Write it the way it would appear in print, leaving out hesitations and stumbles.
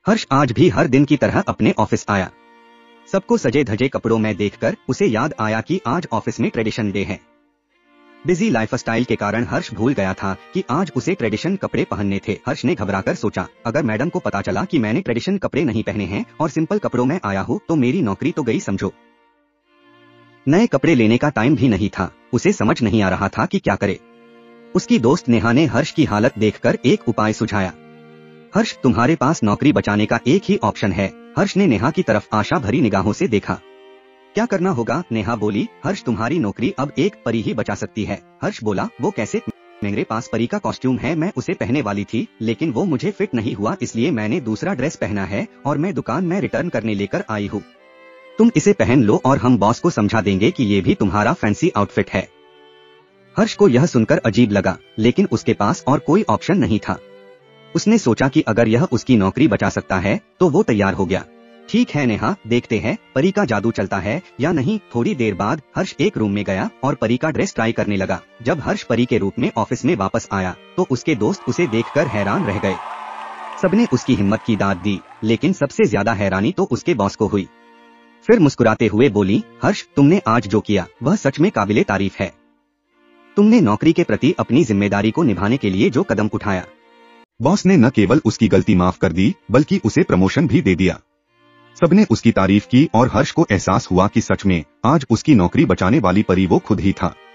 हर्ष आज भी हर दिन की तरह अपने ऑफिस आया। सबको सजे धजे कपड़ों में देखकर उसे याद आया कि आज ऑफिस में ट्रेडिशन डे है। बिजी लाइफस्टाइल के कारण हर्ष भूल गया था कि आज उसे ट्रेडिशन कपड़े पहनने थे। हर्ष ने घबराकर सोचा, अगर मैडम को पता चला कि मैंने ट्रेडिशन कपड़े नहीं पहने हैं और सिंपल कपड़ों में आया हूँ तो मेरी नौकरी तो गई समझो। नए कपड़े लेने का टाइम भी नहीं था। उसे समझ नहीं आ रहा था कि क्या करे। उसकी दोस्त नेहा ने हर्ष की हालत देखकर एक उपाय सुझाया। हर्ष, तुम्हारे पास नौकरी बचाने का एक ही ऑप्शन है। हर्ष ने नेहा की तरफ आशा भरी निगाहों से देखा। क्या करना होगा? नेहा बोली। हर्ष, तुम्हारी नौकरी अब एक परी ही बचा सकती है। हर्ष बोला, वो कैसे? मेरे पास परी का कॉस्ट्यूम है, मैं उसे पहने वाली थी लेकिन वो मुझे फिट नहीं हुआ, इसलिए मैंने दूसरा ड्रेस पहना है और मैं दुकान में रिटर्न करने लेकर आई हूँ। तुम इसे पहन लो और हम बॉस को समझा देंगे कि ये भी तुम्हारा फैंसी आउटफिट है। हर्ष को यह सुनकर अजीब लगा, लेकिन उसके पास और कोई ऑप्शन नहीं था। उसने सोचा कि अगर यह उसकी नौकरी बचा सकता है तो वो तैयार हो गया। ठीक है नेहा, देखते हैं परी का जादू चलता है या नहीं। थोड़ी देर बाद हर्ष एक रूम में गया और परी का ड्रेस ट्राई करने लगा। जब हर्ष परी के रूप में ऑफिस में वापस आया तो उसके दोस्त उसे देखकर हैरान रह गए। सबने उसकी हिम्मत की दाद दी, लेकिन सबसे ज्यादा हैरानी तो उसके बॉस को हुई। फिर मुस्कुराते हुए बोली, हर्ष, तुमने आज जो किया वह सच में काबिले तारीफ है। तुमने नौकरी के प्रति अपनी जिम्मेदारी को निभाने के लिए जो कदम उठाया। बॉस ने न केवल उसकी गलती माफ कर दी बल्कि उसे प्रमोशन भी दे दिया। सबने उसकी तारीफ की और हर्ष को एहसास हुआ कि सच में आज उसकी नौकरी बचाने वाली परी वो खुद ही था।